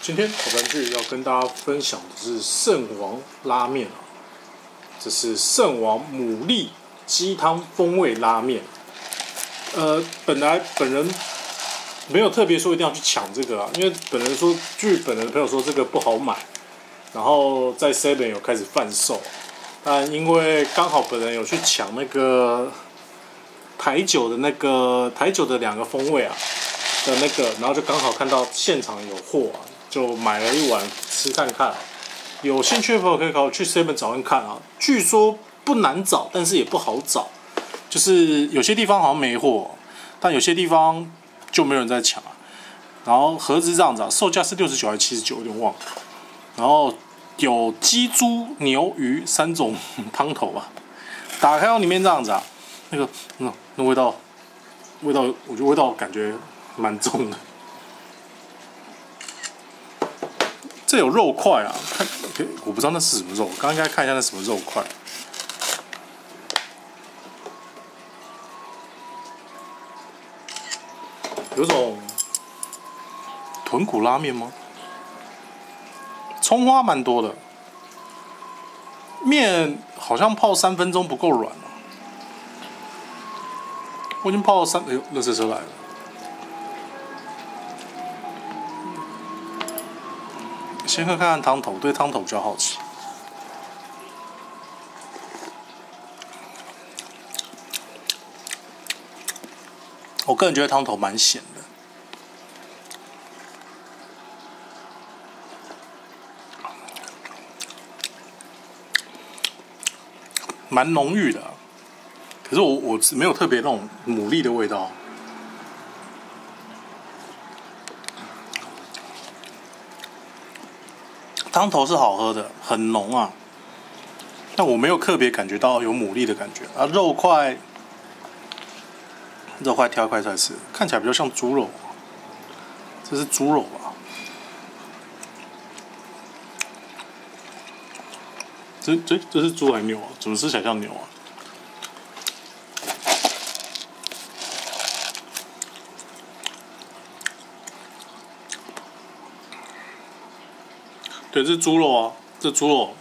今天好玩具要跟大家分享的是圣王拉面啊，这是圣王牡蛎鸡汤风味拉面。本人没有特别说一定要去抢这个啊，因为据本人的朋友说这个不好买，然后在 Seven 有开始贩售，但因为刚好本人有去抢那个台酒的2个风味啊的那个，然后就刚好看到现场有货啊。就买了一碗吃看看，有兴趣的朋友可以去 Seven 找看看啊。据说不难找，但是也不好找，就是有些地方好像没货，但有些地方就没有人在抢啊。然后盒子这样子啊，售价是69还是79，有点忘了。然后有鸡、猪、牛、鱼3种汤头啊。打开到里面这样子啊，那味道，我觉得味道感觉蛮重的。这有肉块啊，我不知道那是什么肉，刚刚应该看一下那什么肉块。有种豚骨拉面吗？葱花蛮多的，面好像泡3分钟不够软啊。我已经泡了哎呦，垃圾车来了。先喝看看汤头，对汤头比较好奇。我个人觉得汤头蛮咸的，蛮浓郁的。可是我没有特别那种牡蛎的味道。汤头是好喝的，很浓啊，但我没有特别感觉到有牡蛎的感觉啊。肉块挑一块出来吃，看起来比较像猪肉，这是猪肉吧？这是猪还是牛啊？怎么吃起来像牛啊？对，这是猪肉啊，这是猪肉，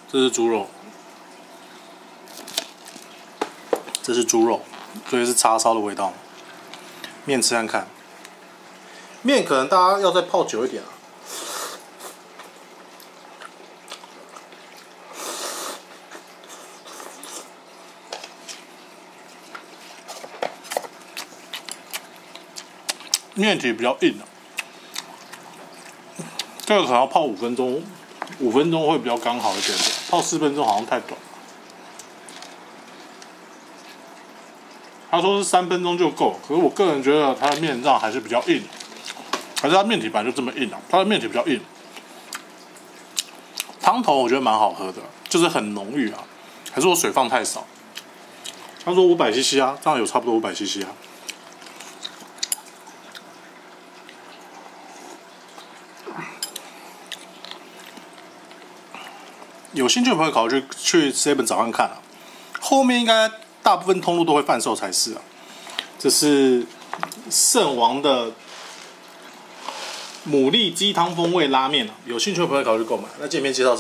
所以是叉烧的味道。面吃看看，面可能大家要再泡久一点啊。面体比较硬啊，这个可能要泡5分钟，5分钟会比较刚好一点点，泡4分钟好像太短。他说是3分钟就够，可是我个人觉得它的面酱还是比较硬，还是它面体本来就这么硬啊，它的面体比较硬。汤头我觉得蛮好喝的，就是很浓郁啊，还是我水放太少？他说500cc 啊，这样有差不多500cc 啊。有兴趣的朋友考虑去 Seven 找看看啊，后面应该大部分通路都会贩售才是啊。这是圣王的牡蛎鸡汤风味拉面啊，有兴趣的朋友考虑购买。那界面介绍是。